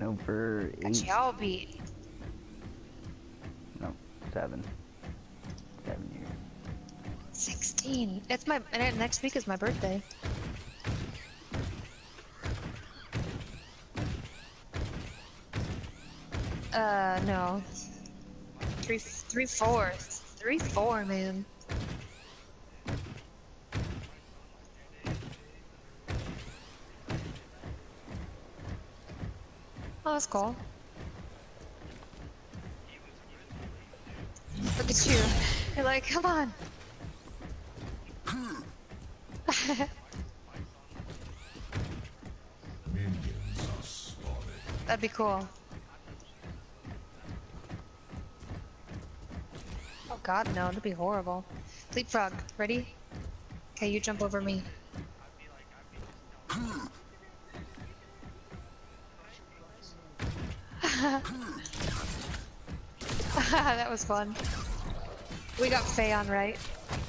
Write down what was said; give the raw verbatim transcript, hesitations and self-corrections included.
Number eight. Actually, I'll be. No, seven. Seven years. sixteen. It's my and next week is my birthday. Uh, no. Three, three, four, three, four, man. Oh, that's cool. Look at you. You're like, come on. That'd be cool. Oh god, no, that'd be horrible. Leapfrog, ready? Okay, you jump over me. That was fun. We got Faye on right.